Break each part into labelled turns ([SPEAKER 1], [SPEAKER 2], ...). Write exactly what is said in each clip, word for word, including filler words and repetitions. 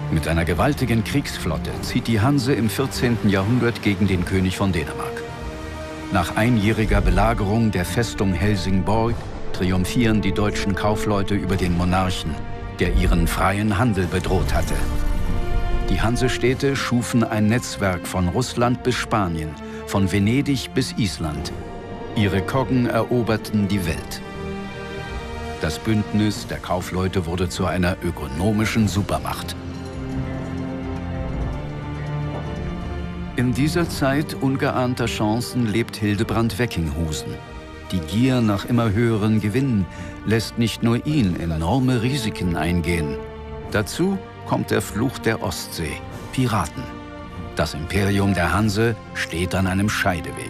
[SPEAKER 1] Mit einer gewaltigen Kriegsflotte zieht die Hanse im vierzehnten Jahrhundert gegen den König von Dänemark. Nach einjähriger Belagerung der Festung Helsingborg triumphieren die deutschen Kaufleute über den Monarchen, der ihren freien Handel bedroht hatte. Die Hansestädte schufen ein Netzwerk von Russland bis Spanien, von Venedig bis Island. Ihre Koggen eroberten die Welt. Das Bündnis der Kaufleute wurde zu einer ökonomischen Supermacht. In dieser Zeit ungeahnter Chancen lebt Hildebrand Weckinghusen. Die Gier nach immer höheren Gewinnen lässt nicht nur ihn enorme Risiken eingehen. Dazu kommt der Fluch der Ostsee, Piraten. Das Imperium der Hanse steht an einem Scheideweg.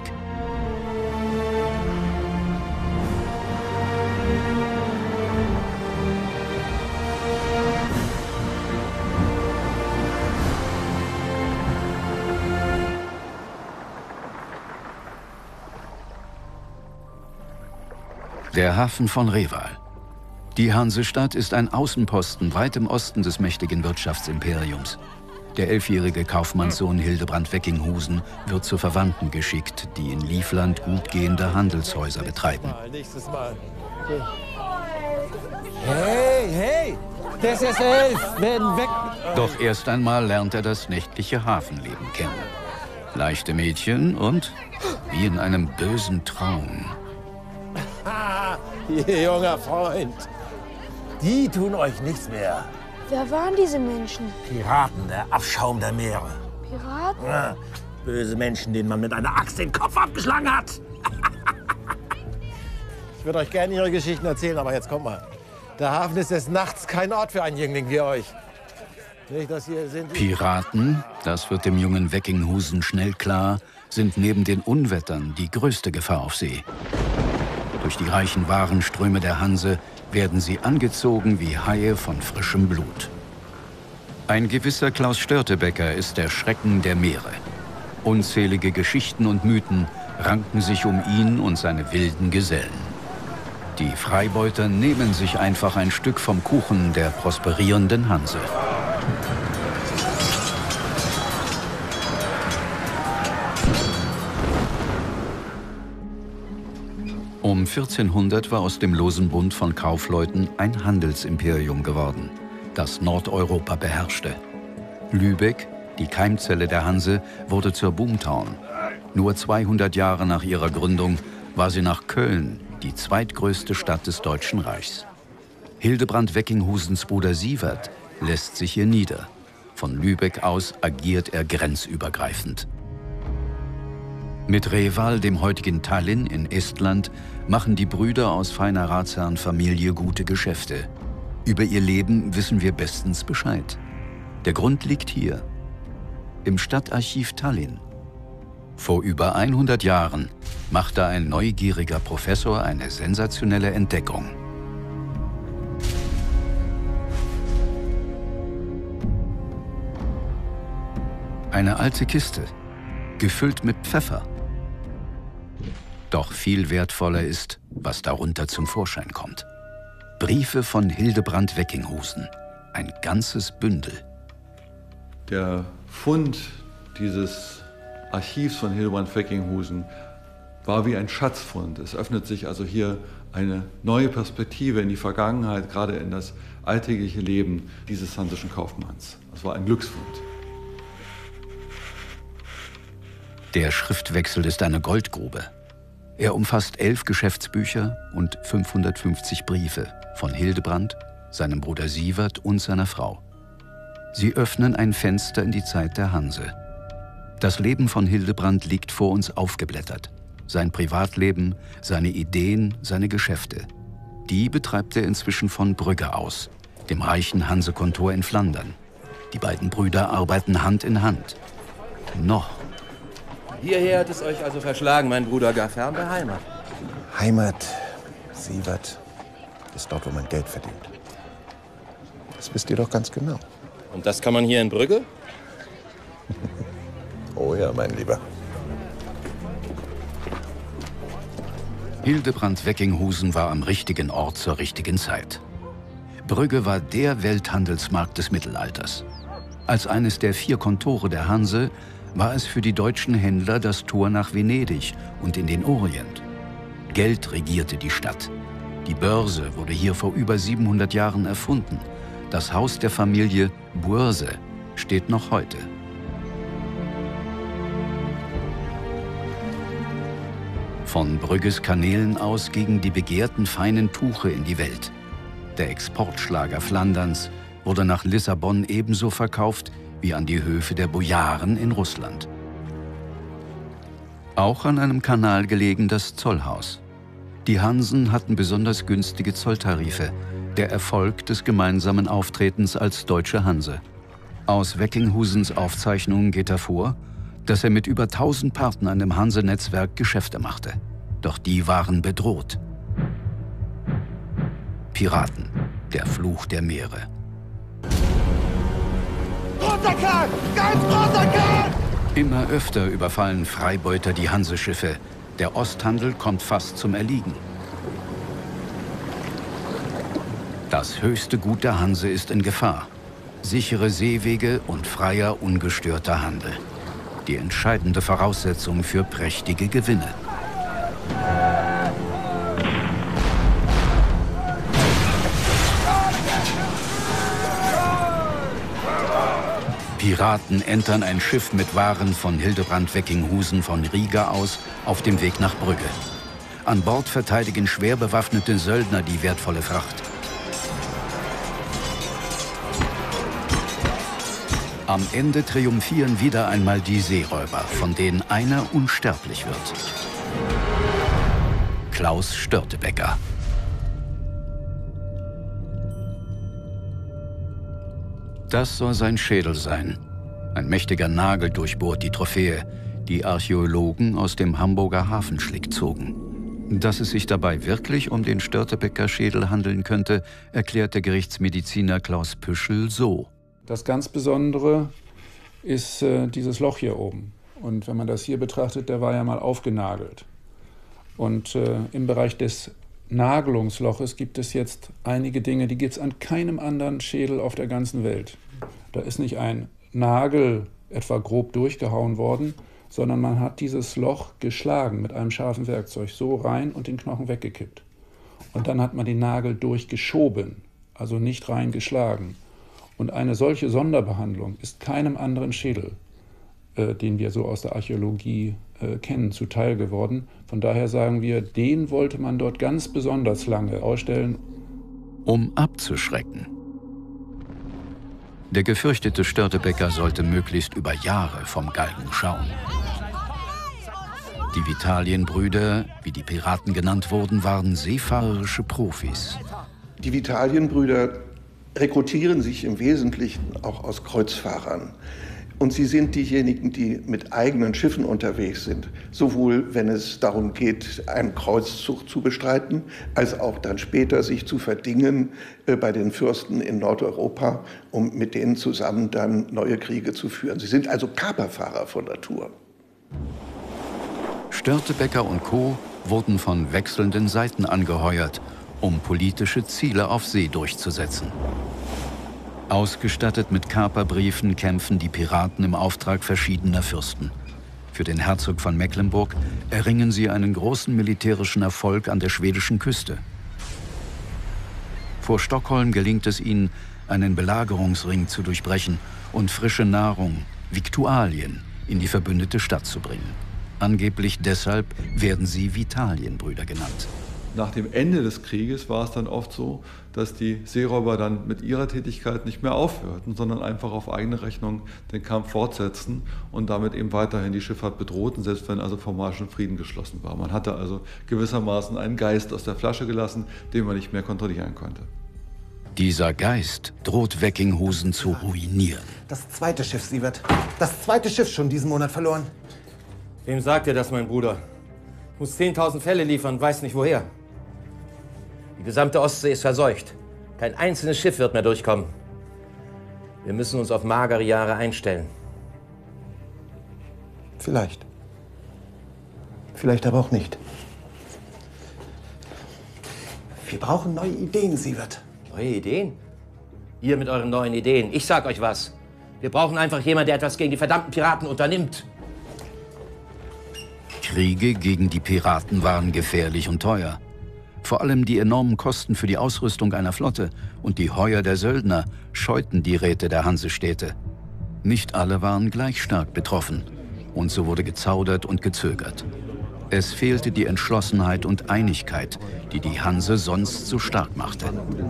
[SPEAKER 1] Der Hafen von Reval. Die Hansestadt ist ein Außenposten weit im Osten des mächtigen Wirtschaftsimperiums. Der elfjährige Kaufmannssohn Hildebrand Weckinghusen wird zu Verwandten geschickt, die in Livland gut gehende Handelshäuser betreiben.
[SPEAKER 2] Hey, hey! Das ist elf! Werden weg!
[SPEAKER 1] Doch erst einmal lernt er das nächtliche Hafenleben kennen. Leichte Mädchen und, wie in einem bösen Traum,
[SPEAKER 2] Ihr junger Freund, die tun euch nichts mehr.
[SPEAKER 3] Wer waren diese Menschen?
[SPEAKER 2] Piraten, der Abschaum der Meere.
[SPEAKER 3] Piraten?
[SPEAKER 2] Ja, böse Menschen, denen man mit einer Axt den Kopf abgeschlagen hat. Ich würde euch gerne ihre Geschichten erzählen, aber jetzt kommt mal. Der Hafen ist des Nachts kein Ort für einen Jüngling wie euch. Nicht, dass ihr sind
[SPEAKER 1] Piraten, das wird dem jungen Weckinghusen schnell klar, sind neben den Unwettern die größte Gefahr auf See. Durch die reichen Warenströme der Hanse werden sie angezogen wie Haie von frischem Blut. Ein gewisser Klaus Störtebeker ist der Schrecken der Meere. Unzählige Geschichten und Mythen ranken sich um ihn und seine wilden Gesellen. Die Freibeuter nehmen sich einfach ein Stück vom Kuchen der prosperierenden Hanse. Um vierzehnhundert war aus dem losen Bund von Kaufleuten ein Handelsimperium geworden, das Nordeuropa beherrschte. Lübeck, die Keimzelle der Hanse, wurde zur Boomtown. Nur zweihundert Jahre nach ihrer Gründung war sie nach Köln die zweitgrößte Stadt des Deutschen Reichs. Hildebrand Weckinghusens Bruder Sievert lässt sich hier nieder. Von Lübeck aus agiert er grenzübergreifend. Mit Reval, dem heutigen Tallinn in Estland, machen die Brüder aus feiner Ratsherrenfamilie gute Geschäfte. Über ihr Leben wissen wir bestens Bescheid. Der Grund liegt hier, im Stadtarchiv Tallinn. Vor über hundert Jahren machte ein neugieriger Professor eine sensationelle Entdeckung. Eine alte Kiste, gefüllt mit Pfeffer. Doch viel wertvoller ist, was darunter zum Vorschein kommt. Briefe von Hildebrand Weckinghusen. Ein ganzes Bündel.
[SPEAKER 4] Der Fund dieses Archivs von Hildebrand Weckinghusen war wie ein Schatzfund. Es öffnet sich also hier eine neue Perspektive in die Vergangenheit, gerade in das alltägliche Leben dieses hansischen Kaufmanns. Es war ein Glücksfund.
[SPEAKER 1] Der Schriftwechsel ist eine Goldgrube. Er umfasst elf Geschäftsbücher und fünfhundertfünfzig Briefe von Hildebrand, seinem Bruder Sievert und seiner Frau. Sie öffnen ein Fenster in die Zeit der Hanse. Das Leben von Hildebrand liegt vor uns aufgeblättert. Sein Privatleben, seine Ideen, seine Geschäfte. Die betreibt er inzwischen von Brügge aus, dem reichen Hansekontor in Flandern. Die beiden Brüder arbeiten Hand in Hand. Noch.
[SPEAKER 5] Hierher hat es euch also verschlagen, mein Bruder, gar fern der Heimat.
[SPEAKER 6] Heimat, Sievert, ist dort, wo man Geld verdient. Das wisst ihr doch ganz genau.
[SPEAKER 5] Und das kann man hier in Brügge?
[SPEAKER 6] Oh ja, mein Lieber.
[SPEAKER 1] Hildebrand Weckinghusen war am richtigen Ort zur richtigen Zeit. Brügge war der Welthandelsmarkt des Mittelalters. Als eines der vier Kontore der Hanse war es für die deutschen Händler das Tor nach Venedig und in den Orient. Geld regierte die Stadt. Die Börse wurde hier vor über siebenhundert Jahren erfunden. Das Haus der Familie Bourse steht noch heute. Von Brügges Kanälen aus gingen die begehrten feinen Tuche in die Welt. Der Exportschlager Flanderns wurde nach Lissabon ebenso verkauft wie an die Höfe der Bojaren in Russland. Auch an einem Kanal gelegen das Zollhaus. Die Hansen hatten besonders günstige Zolltarife, der Erfolg des gemeinsamen Auftretens als Deutsche Hanse. Aus Weckinghusens Aufzeichnungen geht hervor, dass er mit über tausend Partnern im Hanse-Netzwerk Geschäfte machte. Doch die waren bedroht. Piraten, der Fluch der Meere.
[SPEAKER 2] Großer Kahn! Ganz großer Kahn!
[SPEAKER 1] Immer öfter überfallen Freibeuter die Hanseschiffe. Der Osthandel kommt fast zum Erliegen. Das höchste Gut der Hanse ist in Gefahr. Sichere Seewege und freier, ungestörter Handel. Die entscheidende Voraussetzung für prächtige Gewinne. Piraten entern ein Schiff mit Waren von Hildebrand Weckinghusen von Riga aus auf dem Weg nach Brügge. An Bord verteidigen schwer bewaffnete Söldner die wertvolle Fracht. Am Ende triumphieren wieder einmal die Seeräuber, von denen einer unsterblich wird. Klaus Störtebeker. Das soll sein Schädel sein. Ein mächtiger Nagel durchbohrt die Trophäe, die Archäologen aus dem Hamburger Hafenschlick zogen. Dass es sich dabei wirklich um den Störtebeker-Schädel handeln könnte, erklärt der Gerichtsmediziner Klaus Püschel so.
[SPEAKER 7] Das ganz Besondere ist äh, dieses Loch hier oben. Und wenn man das hier betrachtet, der war ja mal aufgenagelt. Und äh, im Bereich des Nagelungsloches gibt es jetzt einige Dinge, die gibt es an keinem anderen Schädel auf der ganzen Welt. Da ist nicht ein Nagel etwa grob durchgehauen worden, sondern man hat dieses Loch geschlagen mit einem scharfen Werkzeug so rein und den Knochen weggekippt. Und dann hat man den Nagel durchgeschoben, also nicht reingeschlagen. Und eine solche Sonderbehandlung ist keinem anderen Schädel, äh, den wir so aus der Archäologie äh, kennen, zuteil geworden. Von daher sagen wir, den wollte man dort ganz besonders lange ausstellen.
[SPEAKER 1] Um abzuschrecken. Der gefürchtete Störtebeker sollte möglichst über Jahre vom Galgen schauen. Die Vitalienbrüder, wie die Piraten genannt wurden, waren seefahrerische Profis.
[SPEAKER 6] Die Vitalienbrüder rekrutieren sich im Wesentlichen auch aus Kreuzfahrern. Und sie sind diejenigen, die mit eigenen Schiffen unterwegs sind, sowohl wenn es darum geht, einen Kreuzzug zu bestreiten, als auch dann später sich zu verdingen äh, bei den Fürsten in Nordeuropa, um mit denen zusammen dann neue Kriege zu führen. Sie sind also Kaperfahrer von Natur.
[SPEAKER 1] Störtebeker und Co. wurden von wechselnden Seiten angeheuert, um politische Ziele auf See durchzusetzen. Ausgestattet mit Kaperbriefen kämpfen die Piraten im Auftrag verschiedener Fürsten. Für den Herzog von Mecklenburg erringen sie einen großen militärischen Erfolg an der schwedischen Küste. Vor Stockholm gelingt es ihnen, einen Belagerungsring zu durchbrechen und frische Nahrung, Viktualien, in die verbündete Stadt zu bringen. Angeblich deshalb werden sie Vitalienbrüder genannt.
[SPEAKER 4] Nach dem Ende des Krieges war es dann oft so, dass die Seeräuber dann mit ihrer Tätigkeit nicht mehr aufhörten, sondern einfach auf eigene Rechnung den Kampf fortsetzten und damit eben weiterhin die Schifffahrt bedrohten, selbst wenn also formalischen Frieden geschlossen war. Man hatte also gewissermaßen einen Geist aus der Flasche gelassen, den man nicht mehr kontrollieren konnte.
[SPEAKER 1] Dieser Geist droht Weckinghusen zu ruinieren.
[SPEAKER 2] Das zweite Schiff, Sievert. Das zweite Schiff schon diesen Monat verloren.
[SPEAKER 5] Wem sagt ihr das, mein Bruder? Ich muss zehntausend Fälle liefern, weiß nicht woher. Die gesamte Ostsee ist verseucht. Kein einzelnes Schiff wird mehr durchkommen. Wir müssen uns auf magere Jahre einstellen.
[SPEAKER 6] Vielleicht. Vielleicht aber auch nicht.
[SPEAKER 2] Wir brauchen neue Ideen, Sievert.
[SPEAKER 5] Neue Ideen? Ihr mit euren neuen Ideen. Ich sag euch was. Wir brauchen einfach jemanden, der etwas gegen die verdammten Piraten unternimmt.
[SPEAKER 1] Kriege gegen die Piraten waren gefährlich und teuer. Vor allem die enormen Kosten für die Ausrüstung einer Flotte und die Heuer der Söldner scheuten die Räte der Hansestädte. Nicht alle waren gleich stark betroffen und so wurde gezaudert und gezögert. Es fehlte die Entschlossenheit und Einigkeit, die die Hanse sonst so stark machte.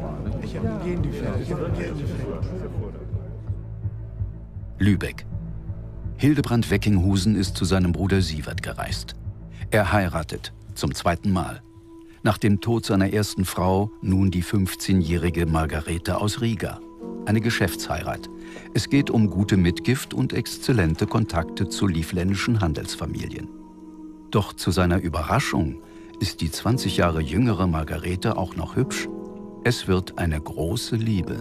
[SPEAKER 1] Lübeck. Hildebrand Weckinghusen ist zu seinem Bruder Sievert gereist. Er heiratet zum zweiten Mal. Nach dem Tod seiner ersten Frau nun die fünfzehnjährige Margarete aus Riga. Eine Geschäftsheirat. Es geht um gute Mitgift und exzellente Kontakte zu livländischen Handelsfamilien. Doch zu seiner Überraschung ist die zwanzig Jahre jüngere Margarete auch noch hübsch. Es wird eine große Liebe.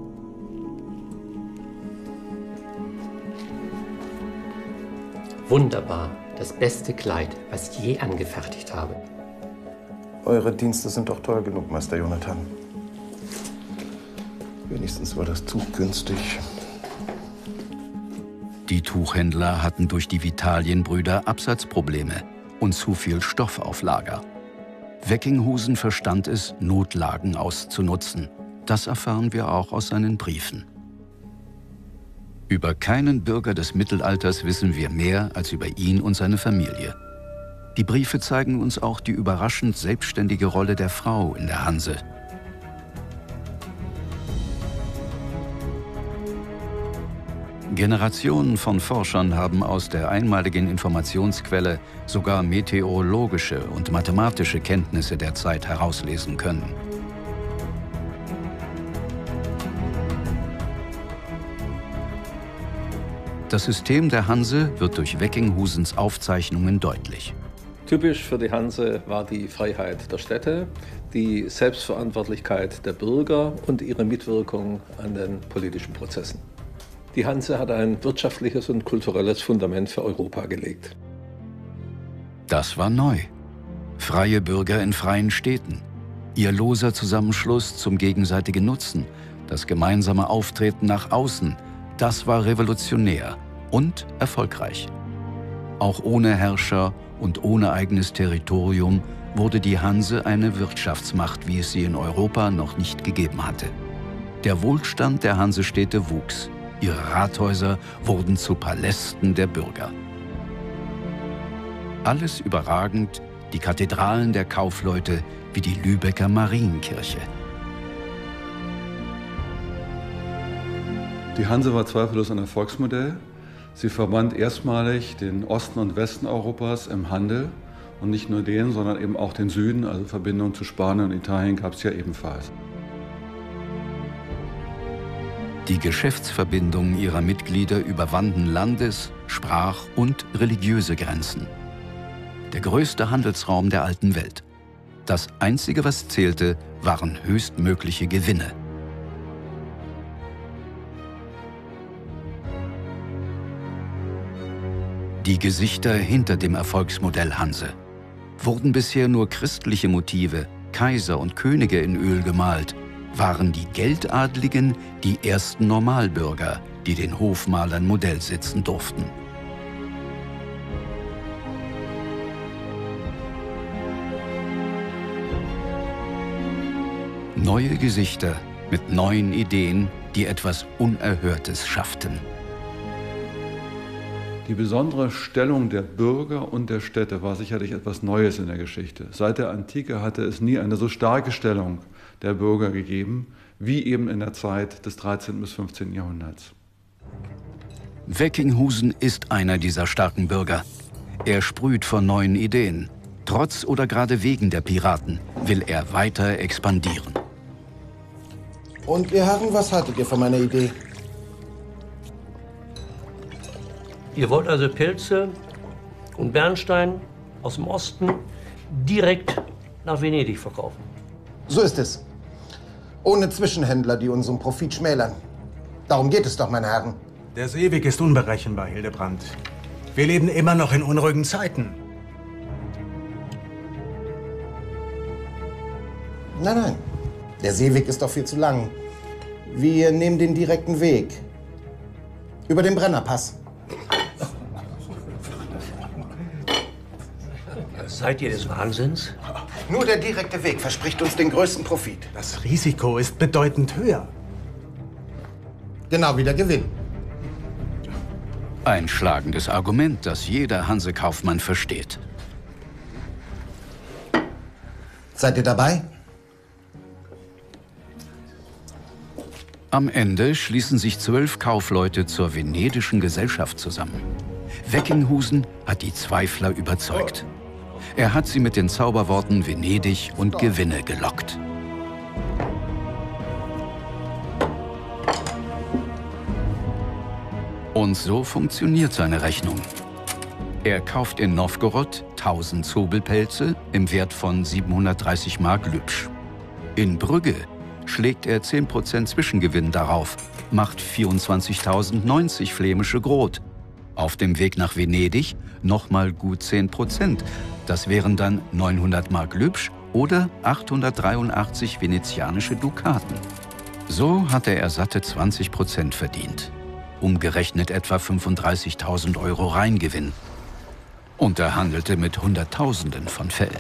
[SPEAKER 8] Wunderbar, das beste Kleid, was ich je angefertigt habe.
[SPEAKER 9] Eure Dienste sind doch teuer genug, Meister Jonathan. Wenigstens war das Tuch günstig.
[SPEAKER 1] Die Tuchhändler hatten durch die Vitalienbrüder Absatzprobleme und zu viel Stoff auf Lager. Weckinghusen verstand es, Notlagen auszunutzen. Das erfahren wir auch aus seinen Briefen. Über keinen Bürger des Mittelalters wissen wir mehr als über ihn und seine Familie. Die Briefe zeigen uns auch die überraschend selbstständige Rolle der Frau in der Hanse. Generationen von Forschern haben aus der einmaligen Informationsquelle sogar meteorologische und mathematische Kenntnisse der Zeit herauslesen können. Das System der Hanse wird durch Weckinghusens Aufzeichnungen deutlich.
[SPEAKER 10] Typisch für die Hanse war die Freiheit der Städte, die Selbstverantwortlichkeit der Bürger und ihre Mitwirkung an den politischen Prozessen. Die Hanse hat ein wirtschaftliches und kulturelles Fundament für Europa gelegt.
[SPEAKER 1] Das war neu. Freie Bürger in freien Städten, ihr loser Zusammenschluss zum gegenseitigen Nutzen, das gemeinsame Auftreten nach außen, das war revolutionär und erfolgreich. Auch ohne Herrscher und ohne eigenes Territorium wurde die Hanse eine Wirtschaftsmacht, wie es sie in Europa noch nicht gegeben hatte. Der Wohlstand der Hansestädte wuchs. Ihre Rathäuser wurden zu Palästen der Bürger. Alles überragend die Kathedralen der Kaufleute wie die Lübecker Marienkirche.
[SPEAKER 4] Die Hanse war zweifellos ein Erfolgsmodell. Sie verband erstmalig den Osten und Westen Europas im Handel und nicht nur den, sondern eben auch den Süden, also Verbindungen zu Spanien und Italien gab es ja ebenfalls.
[SPEAKER 1] Die Geschäftsverbindungen ihrer Mitglieder überwanden Landes-, Sprach- und religiöse Grenzen. Der größte Handelsraum der alten Welt. Das Einzige, was zählte, waren höchstmögliche Gewinne. Die Gesichter hinter dem Erfolgsmodell Hanse. Wurden bisher nur christliche Motive, Kaiser und Könige in Öl gemalt, waren die Geldadligen die ersten Normalbürger, die den Hofmalern Modell sitzen durften. Neue Gesichter mit neuen Ideen, die etwas Unerhörtes schafften.
[SPEAKER 4] Die besondere Stellung der Bürger und der Städte war sicherlich etwas Neues in der Geschichte. Seit der Antike hatte es nie eine so starke Stellung der Bürger gegeben, wie eben in der Zeit des dreizehnten bis fünfzehnten Jahrhunderts.
[SPEAKER 1] Weckinghusen ist einer dieser starken Bürger. Er sprüht vor neuen Ideen. Trotz oder gerade wegen der Piraten will er weiter expandieren.
[SPEAKER 9] Und ihr Herren, was haltet ihr von meiner Idee?
[SPEAKER 11] Ihr wollt also Pilze und Bernstein aus dem Osten direkt nach Venedig verkaufen?
[SPEAKER 9] So ist es. Ohne Zwischenhändler, die unseren Profit schmälern. Darum geht es doch, meine Herren.
[SPEAKER 12] Der Seeweg ist unberechenbar, Hildebrand. Wir leben immer noch in unruhigen Zeiten.
[SPEAKER 9] Nein, nein. Der Seeweg ist doch viel zu lang. Wir nehmen den direkten Weg. Über den Brennerpass.
[SPEAKER 11] Seid ihr des Wahnsinns?
[SPEAKER 9] Nur der direkte Weg verspricht uns den größten Profit.
[SPEAKER 12] Das Risiko ist bedeutend höher.
[SPEAKER 9] Genau wie der Gewinn.
[SPEAKER 1] Ein schlagendes Argument, das jeder Hansekaufmann versteht.
[SPEAKER 9] Seid ihr dabei?
[SPEAKER 1] Am Ende schließen sich zwölf Kaufleute zur Venedischen Gesellschaft zusammen. Weckinghusen hat die Zweifler überzeugt. Er hat sie mit den Zauberworten Venedig und Gewinne gelockt. Und so funktioniert seine Rechnung. Er kauft in Nowgorod tausend Zobelpelze im Wert von siebenhundertdreißig Mark Lübsch. In Brügge schlägt er zehn Prozent Zwischengewinn darauf, macht vierundzwanzigtausendneunzig flämische Grot. Auf dem Weg nach Venedig nochmal gut zehn Prozent. Das wären dann neunhundert Mark Lübsch oder achthundertdreiundachtzig venezianische Dukaten. So hatte er satte zwanzig Prozent verdient. Umgerechnet etwa fünfunddreißigtausend Euro Reingewinn. Und er handelte mit Hunderttausenden von Fällen.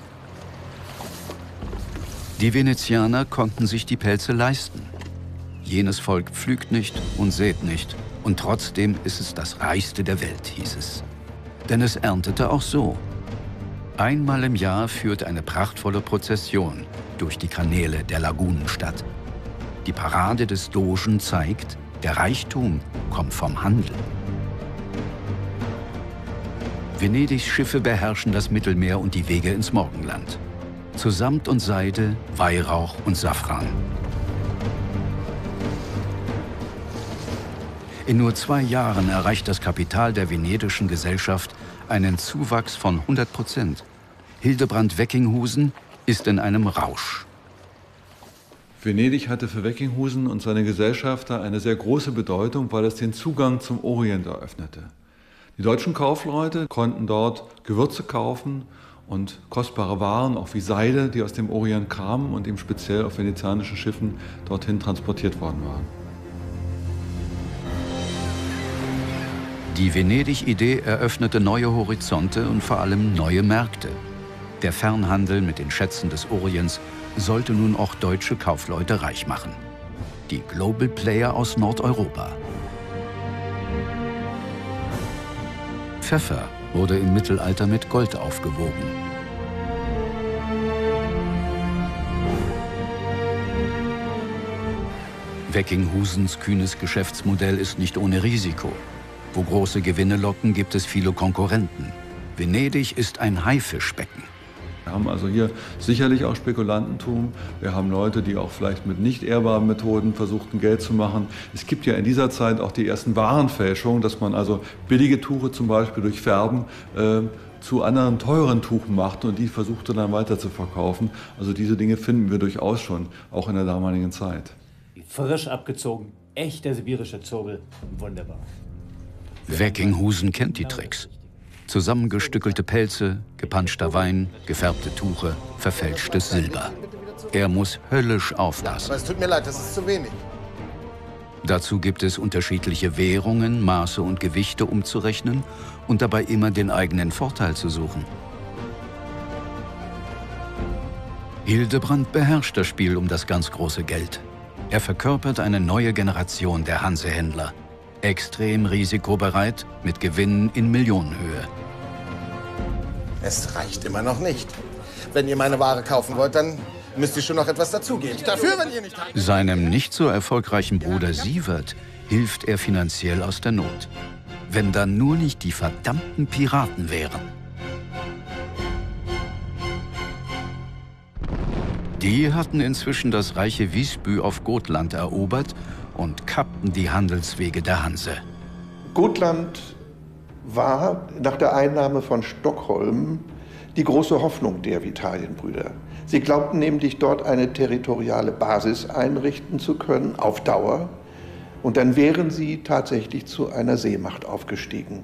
[SPEAKER 1] Die Venezianer konnten sich die Pelze leisten. Jenes Volk pflügt nicht und sät nicht. Und trotzdem ist es das reichste der Welt, hieß es. Denn es erntete auch so. Einmal im Jahr führt eine prachtvolle Prozession durch die Kanäle der Lagunenstadt. Die Parade des Dogen zeigt, der Reichtum kommt vom Handel. Venedigs Schiffe beherrschen das Mittelmeer und die Wege ins Morgenland. Zu Samt und Seide, Weihrauch und Safran. In nur zwei Jahren erreicht das Kapital der Venedischen Gesellschaft einen Zuwachs von hundert Prozent. Hildebrand Weckinghusen ist in einem Rausch.
[SPEAKER 4] Venedig hatte für Weckinghusen und seine Gesellschafter eine sehr große Bedeutung, weil es den Zugang zum Orient eröffnete. Die deutschen Kaufleute konnten dort Gewürze kaufen und kostbare Waren, auch wie Seide, die aus dem Orient kamen und eben speziell auf venezianischen Schiffen dorthin transportiert worden waren.
[SPEAKER 1] Die Venedig-Idee eröffnete neue Horizonte und vor allem neue Märkte. Der Fernhandel mit den Schätzen des Orients sollte nun auch deutsche Kaufleute reich machen. Die Global Player aus Nordeuropa. Pfeffer wurde im Mittelalter mit Gold aufgewogen. Weckinghusens kühnes Geschäftsmodell ist nicht ohne Risiko. Wo große Gewinne locken, gibt es viele Konkurrenten. Venedig ist ein Haifischbecken.
[SPEAKER 4] Wir haben also hier sicherlich auch Spekulantentum. Wir haben Leute, die auch vielleicht mit nicht ehrbaren Methoden versuchten, Geld zu machen. Es gibt ja in dieser Zeit auch die ersten Warenfälschungen, dass man also billige Tuche zum Beispiel durch Färben äh, zu anderen teuren Tuchen macht und die versuchte dann weiter zu verkaufen. Also diese Dinge finden wir durchaus schon, auch in der damaligen Zeit.
[SPEAKER 13] Frisch abgezogen, echter sibirischer Zobel, wunderbar.
[SPEAKER 1] Weckinghusen kennt die Tricks. Zusammengestückelte Pelze, gepanschter Wein, gefärbte Tuche, verfälschtes Silber. Er muss höllisch aufpassen.
[SPEAKER 9] Aber es tut mir leid, das ist zu wenig.
[SPEAKER 1] Dazu gibt es unterschiedliche Währungen, Maße und Gewichte umzurechnen und dabei immer den eigenen Vorteil zu suchen. Hildebrand beherrscht das Spiel um das ganz große Geld. Er verkörpert eine neue Generation der Hansehändler. Extrem risikobereit, mit Gewinnen in Millionenhöhe.
[SPEAKER 9] Es reicht immer noch nicht. Wenn ihr meine Ware kaufen wollt, dann müsst ihr schon noch etwas dazugeben. Dafür, wenn ihr nicht habt.
[SPEAKER 1] Seinem nicht so erfolgreichen Bruder Sievert hilft er finanziell aus der Not. Wenn dann nur nicht die verdammten Piraten wären. Die hatten inzwischen das reiche Visby auf Gotland erobert und kappten die Handelswege der Hanse.
[SPEAKER 6] Gotland war nach der Einnahme von Stockholm die große Hoffnung der Vitalienbrüder. Sie glaubten nämlich, dort eine territoriale Basis einrichten zu können, auf Dauer. Und dann wären sie tatsächlich zu einer Seemacht aufgestiegen.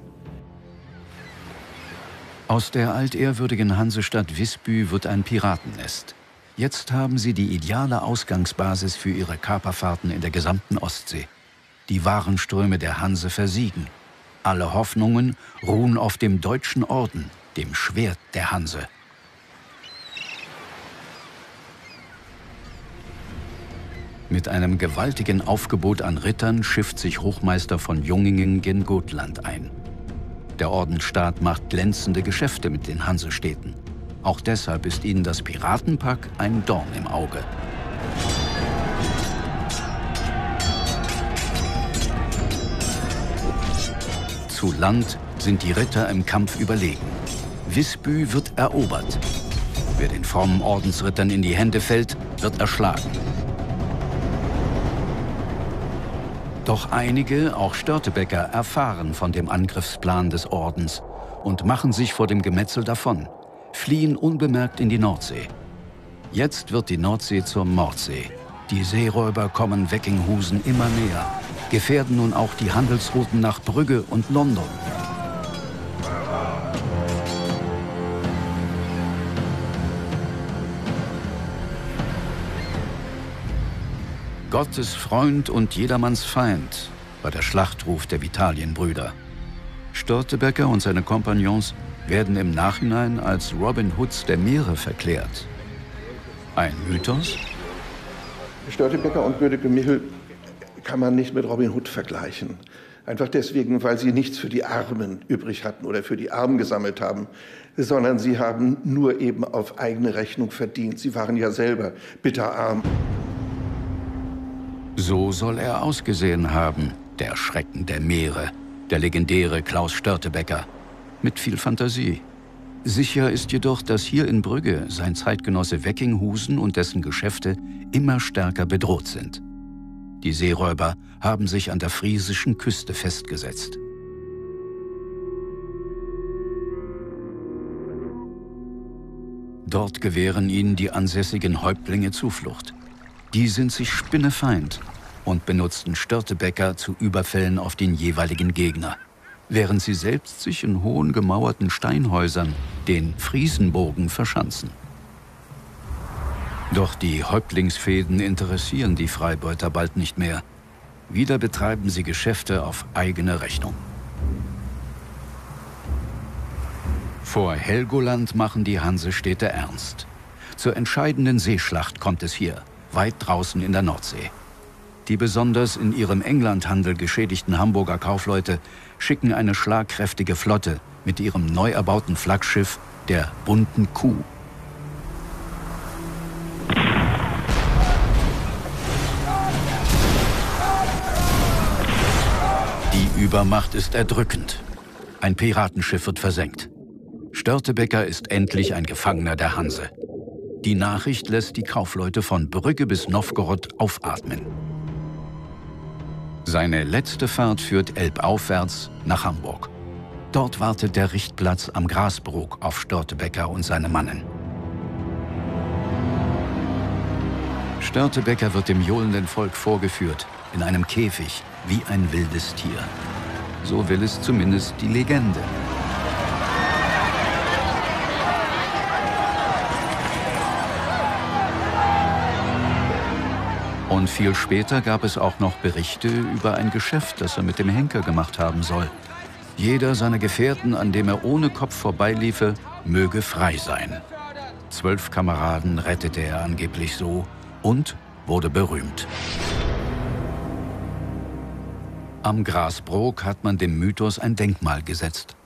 [SPEAKER 1] Aus der altehrwürdigen Hansestadt Visby wird ein Piratennest. Jetzt haben sie die ideale Ausgangsbasis für ihre Kaperfahrten in der gesamten Ostsee. Die Warenströme der Hanse versiegen. Alle Hoffnungen ruhen auf dem Deutschen Orden, dem Schwert der Hanse. Mit einem gewaltigen Aufgebot an Rittern schifft sich Hochmeister von Jungingen gen Gotland ein. Der Ordensstaat macht glänzende Geschäfte mit den Hansestädten. Auch deshalb ist ihnen das Piratenpack ein Dorn im Auge. Zu Land sind die Ritter im Kampf überlegen. Visby wird erobert. Wer den frommen Ordensrittern in die Hände fällt, wird erschlagen. Doch einige, auch Störtebeker, erfahren von dem Angriffsplan des Ordens und machen sich vor dem Gemetzel davon, fliehen unbemerkt in die Nordsee. Jetzt wird die Nordsee zur Mordsee. Die Seeräuber kommen Weckinghusen immer näher, gefährden nun auch die Handelsrouten nach Brügge und London. Gottes Freund und jedermanns Feind war der Schlachtruf der Vitalienbrüder. Störtebeker und seine Kompagnons werden im Nachhinein als Robin Hoods der Meere verklärt. Ein Mythos?
[SPEAKER 6] Störtebeker und Bödeke-Michel kann man nicht mit Robin Hood vergleichen. Einfach deswegen, weil sie nichts für die Armen übrig hatten oder für die Armen gesammelt haben, sondern sie haben nur eben auf eigene Rechnung verdient. Sie waren ja selber bitterarm.
[SPEAKER 1] So soll er ausgesehen haben, der Schrecken der Meere, der legendäre Klaus Störtebeker, mit viel Fantasie. Sicher ist jedoch, dass hier in Brügge sein Zeitgenosse Weckinghusen und dessen Geschäfte immer stärker bedroht sind. Die Seeräuber haben sich an der friesischen Küste festgesetzt. Dort gewähren ihnen die ansässigen Häuptlinge Zuflucht. Die sind sich spinnefeind und benutzten Störtebeker zu Überfällen auf den jeweiligen Gegner, während sie selbst sich in hohen gemauerten Steinhäusern, den Friesenburgen, verschanzen. Doch die Häuptlingsfehden interessieren die Freibeuter bald nicht mehr. Wieder betreiben sie Geschäfte auf eigene Rechnung. Vor Helgoland machen die Hansestädte ernst. Zur entscheidenden Seeschlacht kommt es hier, weit draußen in der Nordsee. Die besonders in ihrem Englandhandel geschädigten Hamburger Kaufleute schicken eine schlagkräftige Flotte mit ihrem neu erbauten Flaggschiff, der Bunten Kuh. Die Übermacht ist erdrückend. Ein Piratenschiff wird versenkt. Störtebeker ist endlich ein Gefangener der Hanse. Die Nachricht lässt die Kaufleute von Brügge bis Novgorod aufatmen. Seine letzte Fahrt führt elbaufwärts nach Hamburg. Dort wartet der Richtplatz am Grasbrook auf Störtebeker und seine Mannen. Störtebeker wird dem johlenden Volk vorgeführt, in einem Käfig, wie ein wildes Tier. So will es zumindest die Legende. Und viel später gab es auch noch Berichte über ein Geschäft, das er mit dem Henker gemacht haben soll. Jeder seiner Gefährten, an dem er ohne Kopf vorbeiliefe, möge frei sein. Zwölf Kameraden rettete er angeblich so und wurde berühmt. Am Grasbrook hat man dem Mythos ein Denkmal gesetzt.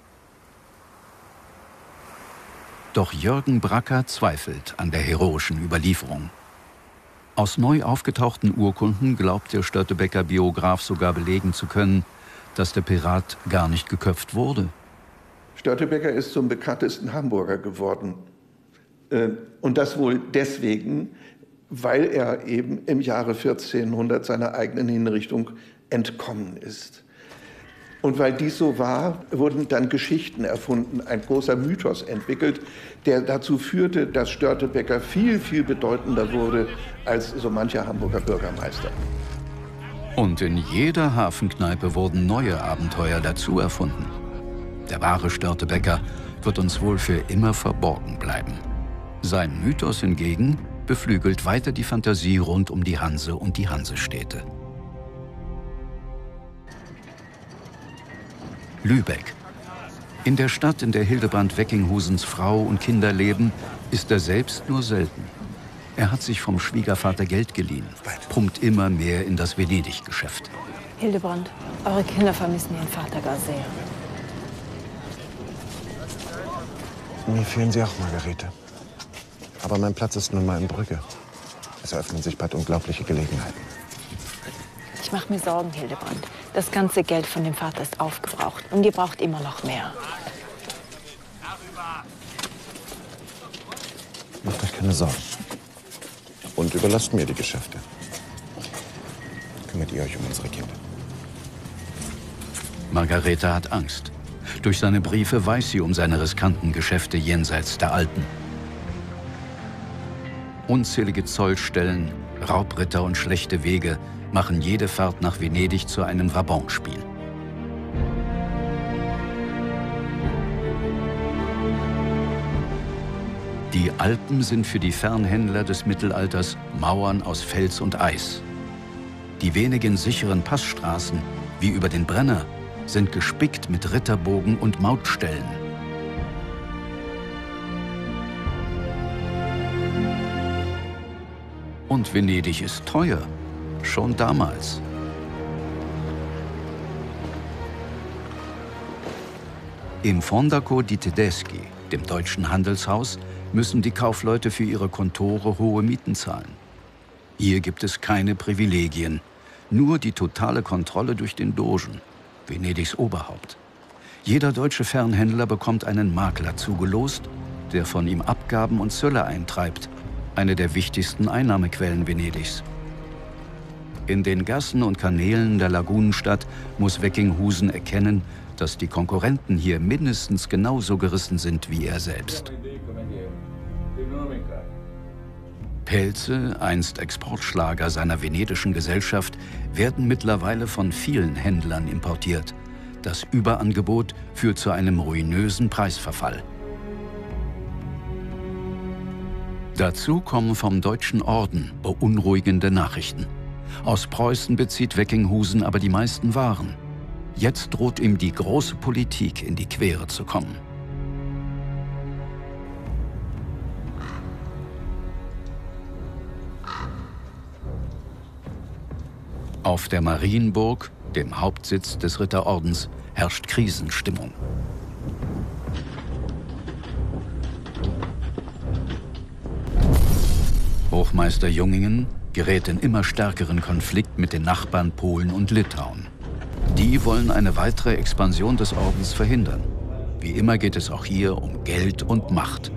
[SPEAKER 1] Doch Jürgen Bracker zweifelt an der heroischen Überlieferung. Aus neu aufgetauchten Urkunden glaubt der Störtebeker Biograf sogar belegen zu können, dass der Pirat gar nicht geköpft wurde.
[SPEAKER 6] Störtebeker ist zum bekanntesten Hamburger geworden. Und das wohl deswegen, weil er eben im Jahre vierzehnhundert seiner eigenen Hinrichtung entkommen ist. Und weil dies so war, wurden dann Geschichten erfunden, ein großer Mythos entwickelt, der dazu führte, dass Störtebeker viel, viel bedeutender wurde als so mancher Hamburger Bürgermeister.
[SPEAKER 1] Und in jeder Hafenkneipe wurden neue Abenteuer dazu erfunden. Der wahre Störtebeker wird uns wohl für immer verborgen bleiben. Sein Mythos hingegen beflügelt weiter die Fantasie rund um die Hanse und die Hansestädte. Lübeck. In der Stadt, in der Hildebrand Weckinghusens Frau und Kinder leben, ist er selbst nur selten. Er hat sich vom Schwiegervater Geld geliehen, pumpt immer mehr in das Venedig-Geschäft.
[SPEAKER 14] Hildebrand, eure Kinder vermissen ihren Vater gar sehr.
[SPEAKER 15] Mir fehlen sie auch, Margarete. Aber mein Platz ist nun mal in Brügge. Es eröffnen sich bald unglaubliche Gelegenheiten.
[SPEAKER 14] Ich mache mir Sorgen, Hildebrand. Das ganze Geld von dem Vater ist aufgebraucht und ihr braucht immer noch mehr.
[SPEAKER 15] Macht euch keine Sorgen. Und überlasst mir die Geschäfte. Kümmert ihr euch um unsere Kinder.
[SPEAKER 1] Margarete hat Angst. Durch seine Briefe weiß sie um seine riskanten Geschäfte jenseits der Alpen. Unzählige Zollstellen, Raubritter und schlechte Wege machen jede Fahrt nach Venedig zu einem Vabonspiel. Die Alpen sind für die Fernhändler des Mittelalters Mauern aus Fels und Eis. Die wenigen sicheren Passstraßen, wie über den Brenner, sind gespickt mit Ritterbogen und Mautstellen. Und Venedig ist teuer, schon damals. Im Fondaco di Tedeschi, dem deutschen Handelshaus, müssen die Kaufleute für ihre Kontore hohe Mieten zahlen. Hier gibt es keine Privilegien, nur die totale Kontrolle durch den Dogen, Venedigs Oberhaupt. Jeder deutsche Fernhändler bekommt einen Makler zugelost, der von ihm Abgaben und Zölle eintreibt, eine der wichtigsten Einnahmequellen Venedigs. In den Gassen und Kanälen der Lagunenstadt muss Weckinghusen erkennen, dass die Konkurrenten hier mindestens genauso gerissen sind wie er selbst. Pelze, einst Exportschlager seiner venedischen Gesellschaft, werden mittlerweile von vielen Händlern importiert. Das Überangebot führt zu einem ruinösen Preisverfall. Dazu kommen vom Deutschen Orden beunruhigende Nachrichten. Aus Preußen bezieht Weckinghusen aber die meisten Waren. Jetzt droht ihm die große Politik in die Quere zu kommen. Auf der Marienburg, dem Hauptsitz des Ritterordens, herrscht Krisenstimmung. Hochmeister Jungingen gerät in immer stärkeren Konflikt mit den Nachbarn Polen und Litauen. Die wollen eine weitere Expansion des Ordens verhindern. Wie immer geht es auch hier um Geld und Macht.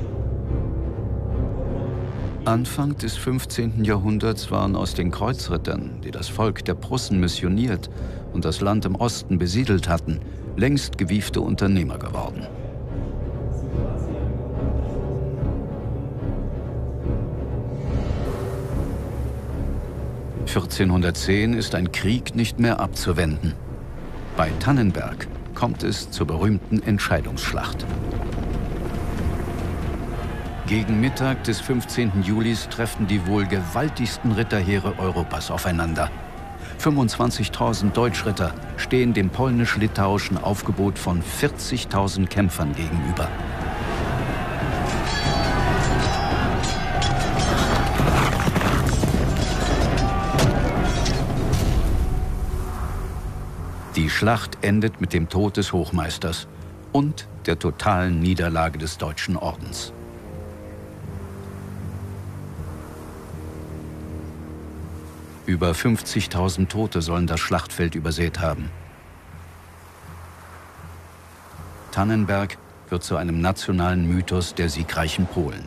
[SPEAKER 1] Anfang des fünfzehnten Jahrhunderts waren aus den Kreuzrittern, die das Volk der Prussen missioniert und das Land im Osten besiedelt hatten, längst gewiefte Unternehmer geworden. vierzehnhundertzehn ist ein Krieg nicht mehr abzuwenden. Bei Tannenberg kommt es zur berühmten Entscheidungsschlacht. Gegen Mittag des fünfzehnten Julis treffen die wohl gewaltigsten Ritterheere Europas aufeinander. fünfundzwanzigtausend Deutschritter stehen dem polnisch-litauischen Aufgebot von vierzigtausend Kämpfern gegenüber. Die Schlacht endet mit dem Tod des Hochmeisters und der totalen Niederlage des Deutschen Ordens. Über fünfzigtausend Tote sollen das Schlachtfeld übersät haben. Tannenberg wird zu einem nationalen Mythos der siegreichen Polen.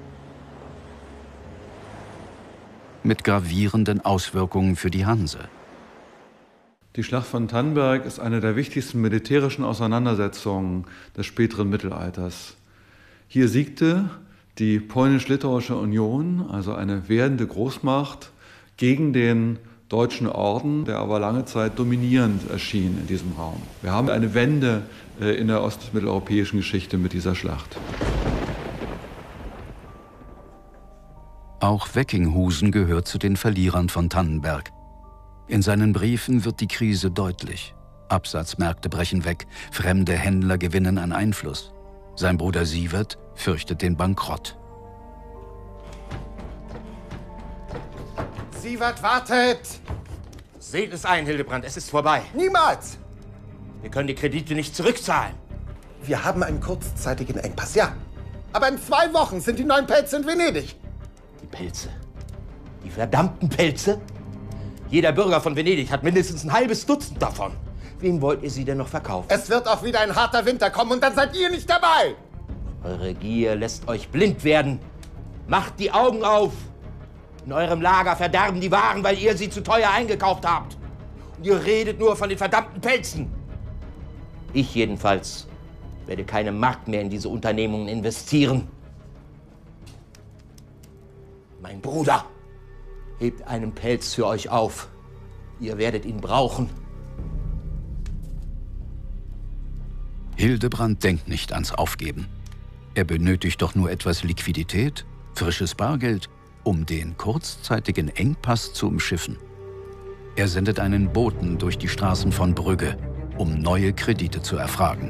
[SPEAKER 1] Mit gravierenden Auswirkungen für die Hanse.
[SPEAKER 4] Die Schlacht von Tannenberg ist eine der wichtigsten militärischen Auseinandersetzungen des späteren Mittelalters. Hier siegte die polnisch-litauische Union, also eine werdende Großmacht, gegen den Deutschen Orden, der aber lange Zeit dominierend erschien in diesem Raum. Wir haben eine Wende in der ostmitteleuropäischen Geschichte mit dieser Schlacht.
[SPEAKER 1] Auch Weckinghusen gehört zu den Verlierern von Tannenberg. In seinen Briefen wird die Krise deutlich. Absatzmärkte brechen weg, fremde Händler gewinnen an Einfluss. Sein Bruder Sievert fürchtet den Bankrott.
[SPEAKER 9] Sievert, wartet!
[SPEAKER 5] Seht es ein, Hildebrand, es ist vorbei.
[SPEAKER 9] Niemals!
[SPEAKER 5] Wir können die Kredite nicht zurückzahlen.
[SPEAKER 9] Wir haben einen kurzzeitigen Engpass, ja. Aber in zwei Wochen sind die neuen Pelze in Venedig.
[SPEAKER 5] Die Pelze? Die verdammten Pelze? Jeder Bürger von Venedig hat mindestens ein halbes Dutzend davon. Wem wollt ihr sie denn noch verkaufen?
[SPEAKER 9] Es wird auch wieder ein harter Winter kommen und dann seid ihr nicht dabei.
[SPEAKER 5] Eure Gier lässt euch blind werden. Macht die Augen auf. In eurem Lager verderben die Waren, weil ihr sie zu teuer eingekauft habt. Und ihr redet nur von den verdammten Pelzen. Ich jedenfalls werde keine Mark mehr in diese Unternehmungen investieren. Mein Bruder hebt einen Pelz für euch auf. Ihr werdet ihn brauchen.
[SPEAKER 1] Hildebrand denkt nicht ans Aufgeben. Er benötigt doch nur etwas Liquidität, frisches Bargeld, um den kurzzeitigen Engpass zu umschiffen. Er sendet einen Boten durch die Straßen von Brügge, um neue Kredite zu erfragen.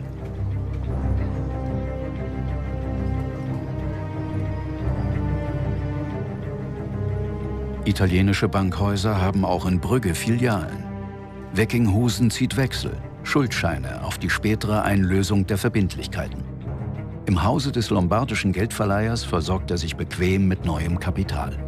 [SPEAKER 1] Italienische Bankhäuser haben auch in Brügge Filialen. Weckinghusen zieht Wechsel, Schuldscheine auf die spätere Einlösung der Verbindlichkeiten. Im Hause des lombardischen Geldverleihers versorgt er sich bequem mit neuem Kapital.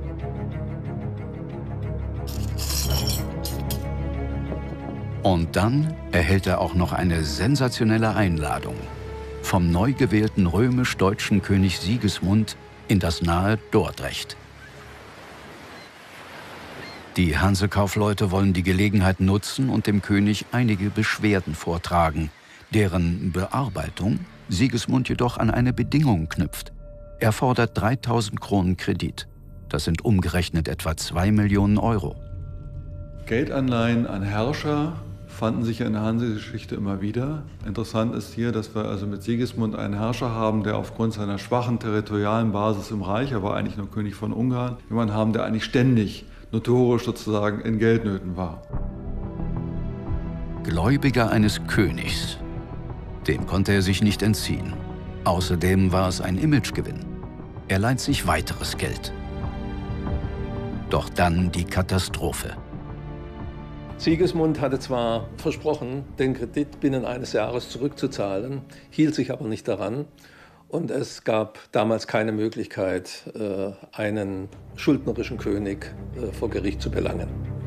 [SPEAKER 1] Und dann erhält er auch noch eine sensationelle Einladung vom neu gewählten römisch-deutschen König Sigismund in das nahe Dordrecht. Die Hansekaufleute wollen die Gelegenheit nutzen und dem König einige Beschwerden vortragen, deren Bearbeitung Sigismund jedoch an eine Bedingung knüpft. Er fordert dreitausend Kronen Kredit. Das sind umgerechnet etwa zwei Millionen Euro.
[SPEAKER 4] Geldanleihen an Herrscher fanden sich ja in der Hansegeschichte immer wieder. Interessant ist hier, dass wir also mit Sigismund einen Herrscher haben, der aufgrund seiner schwachen territorialen Basis im Reich, er war eigentlich nur König von Ungarn, jemanden haben, der eigentlich ständig notorisch sozusagen in Geldnöten war.
[SPEAKER 1] Gläubiger eines Königs. Dem konnte er sich nicht entziehen. Außerdem war es ein Imagegewinn. Er leiht sich weiteres Geld. Doch dann die Katastrophe.
[SPEAKER 10] Sigismund hatte zwar versprochen, den Kredit binnen eines Jahres zurückzuzahlen, hielt sich aber nicht daran. Und es gab damals keine Möglichkeit, einen schuldnerischen König vor Gericht zu belangen.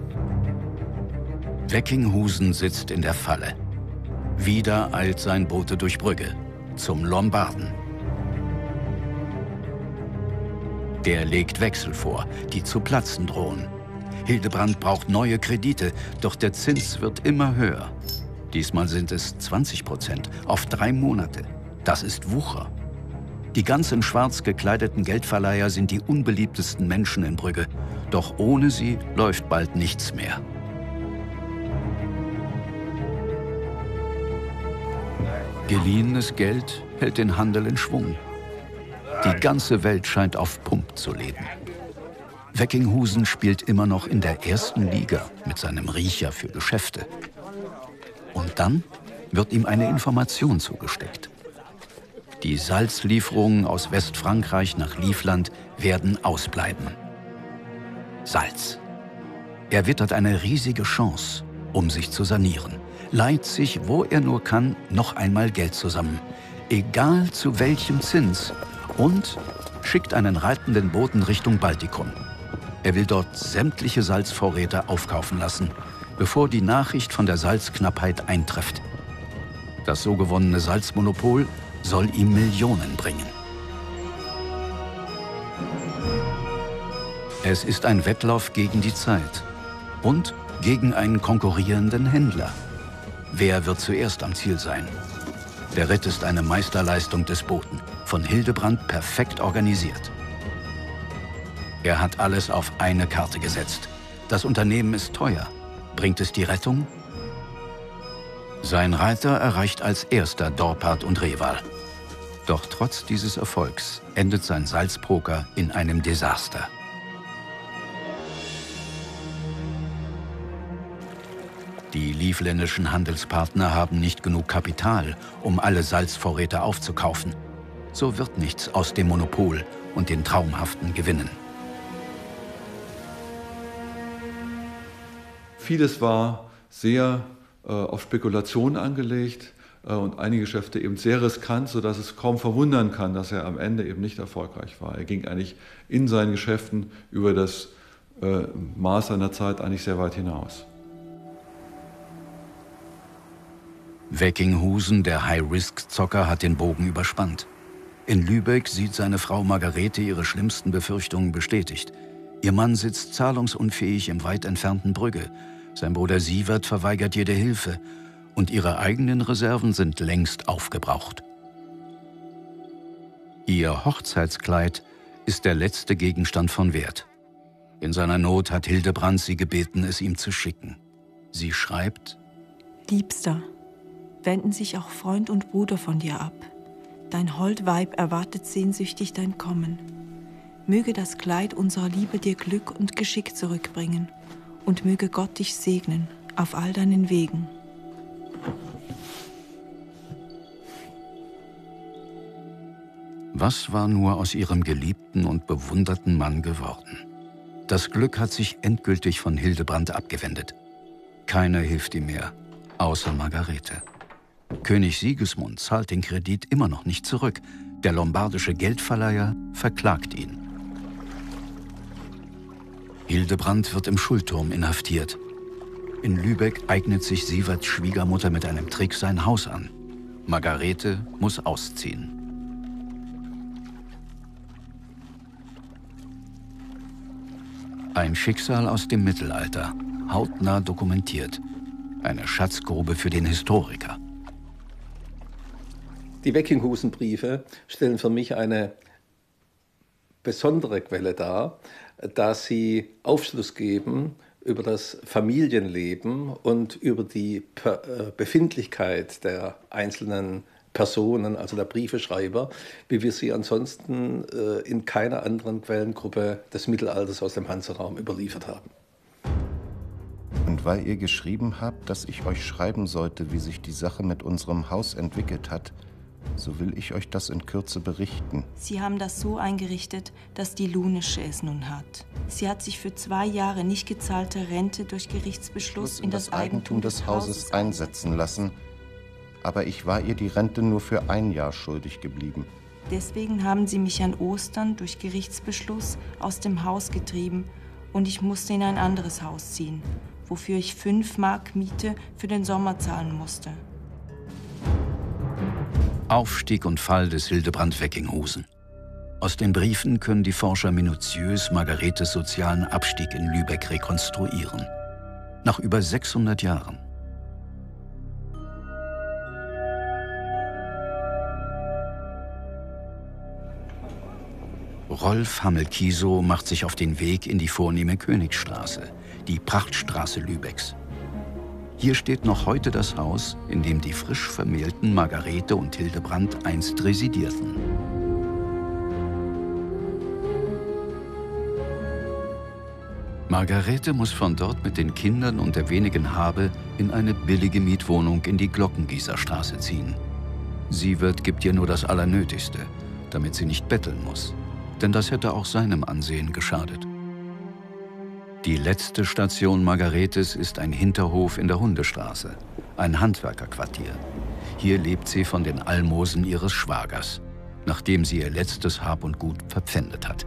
[SPEAKER 1] Weckinghusen sitzt in der Falle. Wieder eilt sein Bote durch Brügge zum Lombarden. Der legt Wechsel vor, die zu platzen drohen. Hildebrand braucht neue Kredite, doch der Zins wird immer höher. Diesmal sind es zwanzig Prozent auf drei Monate. Das ist Wucher. Die ganz in schwarz gekleideten Geldverleiher sind die unbeliebtesten Menschen in Brügge. Doch ohne sie läuft bald nichts mehr. Geliehenes Geld hält den Handel in Schwung. Die ganze Welt scheint auf Pump zu leben. Weckinghusen spielt immer noch in der ersten Liga mit seinem Riecher für Geschäfte. Und dann wird ihm eine Information zugesteckt. Die Salzlieferungen aus Westfrankreich nach Livland werden ausbleiben. Salz. Er wittert eine riesige Chance, um sich zu sanieren. Leiht sich, wo er nur kann, noch einmal Geld zusammen. Egal zu welchem Zins. Und schickt einen reitenden Boten Richtung Baltikum. Er will dort sämtliche Salzvorräte aufkaufen lassen, bevor die Nachricht von der Salzknappheit eintrifft. Das so gewonnene Salzmonopol soll ihm Millionen bringen. Es ist ein Wettlauf gegen die Zeit und gegen einen konkurrierenden Händler. Wer wird zuerst am Ziel sein? Der Ritt ist eine Meisterleistung des Boten, von Hildebrand perfekt organisiert. Er hat alles auf eine Karte gesetzt. Das Unternehmen ist teuer. Bringt es die Rettung? Sein Reiter erreicht als erster Dorpat und Reval. Doch trotz dieses Erfolgs endet sein Salzpoker in einem Desaster. Die livländischen Handelspartner haben nicht genug Kapital, um alle Salzvorräte aufzukaufen. So wird nichts aus dem Monopol und den traumhaften Gewinnen.
[SPEAKER 4] Vieles war sehr äh, auf Spekulation angelegt äh, und einige Geschäfte eben sehr riskant, sodass es kaum verwundern kann, dass er am Ende eben nicht erfolgreich war. Er ging eigentlich in seinen Geschäften über das äh, Maß seiner Zeit eigentlich sehr weit hinaus.
[SPEAKER 1] Weckinghusen, der High-Risk-Zocker, hat den Bogen überspannt. In Lübeck sieht seine Frau Margarete ihre schlimmsten Befürchtungen bestätigt. Ihr Mann sitzt zahlungsunfähig im weit entfernten Brügge. Sein Bruder Sievert verweigert jede Hilfe. Und ihre eigenen Reserven sind längst aufgebraucht. Ihr Hochzeitskleid ist der letzte Gegenstand von Wert. In seiner Not hat Hildebrand sie gebeten, es ihm zu schicken. Sie schreibt:
[SPEAKER 16] Liebster, wenden sich auch Freund und Bruder von dir ab. Dein Holdweib erwartet sehnsüchtig dein Kommen. Möge das Kleid unserer Liebe dir Glück und Geschick zurückbringen und möge Gott dich segnen auf all deinen Wegen.
[SPEAKER 1] Was war nur aus ihrem geliebten und bewunderten Mann geworden? Das Glück hat sich endgültig von Hildebrand abgewendet. Keiner hilft ihm mehr, außer Margarete. König Sigismund zahlt den Kredit immer noch nicht zurück. Der lombardische Geldverleiher verklagt ihn. Hildebrand wird im Schuldturm inhaftiert. In Lübeck eignet sich Sieverts Schwiegermutter mit einem Trick sein Haus an. Margarete muss ausziehen. Ein Schicksal aus dem Mittelalter, hautnah dokumentiert. Eine Schatzgrube für den Historiker.
[SPEAKER 10] Die Weckinghusen-Briefe stellen für mich eine besondere Quelle dar, da sie Aufschluss geben über das Familienleben und über die Befindlichkeit der einzelnen Personen, also der Briefeschreiber, wie wir sie ansonsten in keiner anderen Quellengruppe des Mittelalters aus dem Hanseraum überliefert haben.
[SPEAKER 17] Und weil ihr geschrieben habt, dass ich euch schreiben sollte, wie sich die Sache mit unserem Haus entwickelt hat, so will ich euch das in Kürze berichten.
[SPEAKER 16] Sie haben das so eingerichtet, dass die Lunische es nun hat. Sie hat sich für zwei Jahre nicht gezahlte Rente durch Gerichtsbeschluss in das, das Eigentum des Hauses
[SPEAKER 17] einsetzen lassen, aber ich war ihr die Rente nur für ein Jahr schuldig geblieben.
[SPEAKER 16] Deswegen haben sie mich an Ostern durch Gerichtsbeschluss aus dem Haus getrieben und ich musste in ein anderes Haus ziehen, wofür ich fünf Mark Miete für den Sommer zahlen musste.
[SPEAKER 1] Aufstieg und Fall des Hildebrand Weckinghusen. Aus den Briefen können die Forscher minutiös Margaretes sozialen Abstieg in Lübeck rekonstruieren. Nach über sechshundert Jahren. Rolf Hammel-Kiesow macht sich auf den Weg in die vornehme Königstraße, die Prachtstraße Lübecks. Hier steht noch heute das Haus, in dem die frisch vermählten Margarete und Hildebrand einst residierten. Margarete muss von dort mit den Kindern und der wenigen Habe in eine billige Mietwohnung in die Glockengießerstraße ziehen. Sievert gibt ihr nur das Allernötigste, damit sie nicht betteln muss. Denn das hätte auch seinem Ansehen geschadet. Die letzte Station Margaretes ist ein Hinterhof in der Hundestraße, ein Handwerkerquartier. Hier lebt sie von den Almosen ihres Schwagers, nachdem sie ihr letztes Hab und Gut verpfändet hat.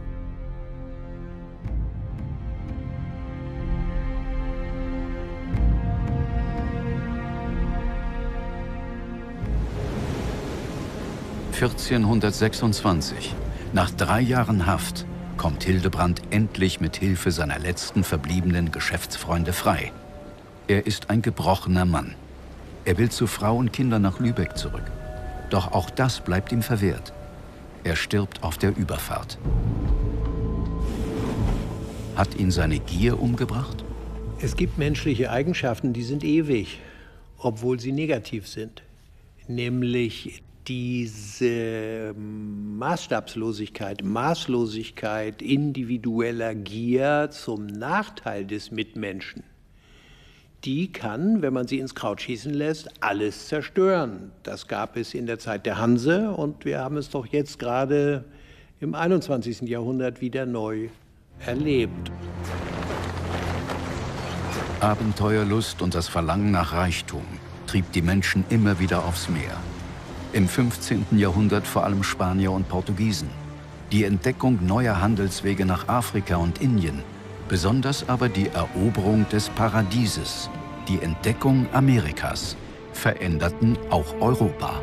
[SPEAKER 1] vierzehnhundertsechsundzwanzig, nach drei Jahren Haft, kommt Hildebrand endlich mit Hilfe seiner letzten verbliebenen Geschäftsfreunde frei. Er ist ein gebrochener Mann. Er will zu Frau und Kindern nach Lübeck zurück. Doch auch das bleibt ihm verwehrt. Er stirbt auf der Überfahrt. Hat ihn seine Gier umgebracht?
[SPEAKER 18] Es gibt menschliche Eigenschaften, die sind ewig, obwohl sie negativ sind. Nämlich diese Maßstabslosigkeit, Maßlosigkeit individueller Gier zum Nachteil des Mitmenschen, die kann, wenn man sie ins Kraut schießen lässt, alles zerstören. Das gab es in der Zeit der Hanse und wir haben es doch jetzt gerade im einundzwanzigsten Jahrhundert wieder neu erlebt.
[SPEAKER 1] Abenteuerlust und das Verlangen nach Reichtum trieb die Menschen immer wieder aufs Meer. Im fünfzehnten Jahrhundert vor allem Spanier und Portugiesen. Die Entdeckung neuer Handelswege nach Afrika und Indien, besonders aber die Eroberung des Paradieses, die Entdeckung Amerikas, veränderten auch Europa.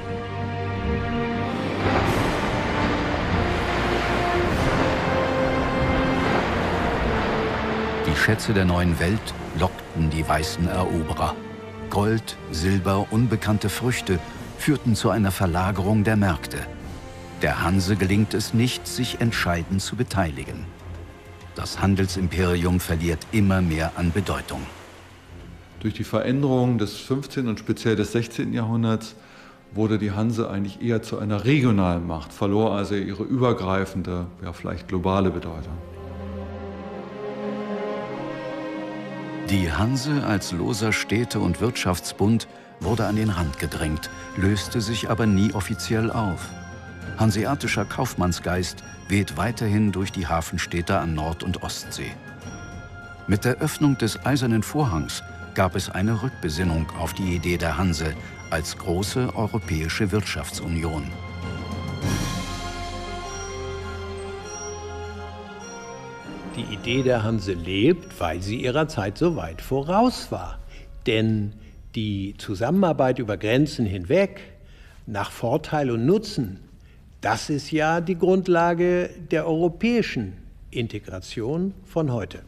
[SPEAKER 1] Die Schätze der neuen Welt lockten die weißen Eroberer. Gold, Silber, unbekannte Früchte führten zu einer Verlagerung der Märkte. Der Hanse gelingt es nicht, sich entscheidend zu beteiligen. Das Handelsimperium verliert immer mehr an Bedeutung.
[SPEAKER 4] Durch die Veränderung des fünfzehnten und speziell des sechzehnten Jahrhunderts wurde die Hanse eigentlich eher zu einer regionalen Macht, verlor also ihre übergreifende, ja vielleicht globale Bedeutung.
[SPEAKER 1] Die Hanse als loser Städte- und Wirtschaftsbund wurde an den Rand gedrängt, löste sich aber nie offiziell auf. Hanseatischer Kaufmannsgeist weht weiterhin durch die Hafenstädte an Nord- und Ostsee. Mit der Öffnung des Eisernen Vorhangs gab es eine Rückbesinnung auf die Idee der Hanse als große europäische Wirtschaftsunion.
[SPEAKER 18] Die Idee der Hanse lebt, weil sie ihrer Zeit so weit voraus war. Denn die Zusammenarbeit über Grenzen hinweg, nach Vorteil und Nutzen, das ist ja die Grundlage der europäischen Integration von heute.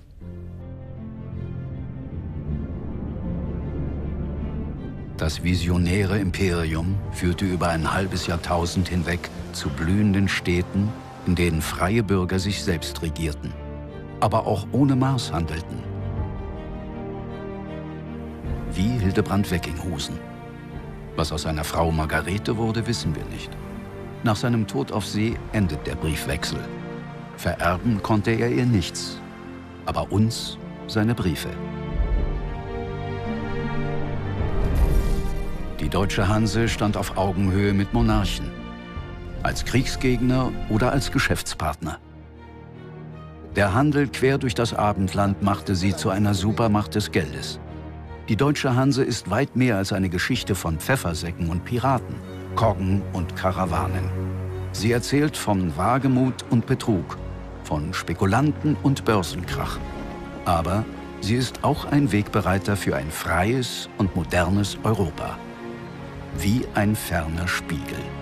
[SPEAKER 1] Das visionäre Imperium führte über ein halbes Jahrtausend hinweg zu blühenden Städten, in denen freie Bürger sich selbst regierten, aber auch ohne Maß handelten. Wie Hildebrand Weckinghusen. Was aus seiner Frau Margarete wurde, wissen wir nicht. Nach seinem Tod auf See endet der Briefwechsel. Vererben konnte er ihr nichts, aber uns seine Briefe. Die deutsche Hanse stand auf Augenhöhe mit Monarchen, als Kriegsgegner oder als Geschäftspartner. Der Handel quer durch das Abendland machte sie zu einer Supermacht des Geldes. Die deutsche Hanse ist weit mehr als eine Geschichte von Pfeffersäcken und Piraten, Koggen und Karawanen. Sie erzählt von Wagemut und Betrug, von Spekulanten und Börsenkrach. Aber sie ist auch ein Wegbereiter für ein freies und modernes Europa. Wie ein ferner Spiegel.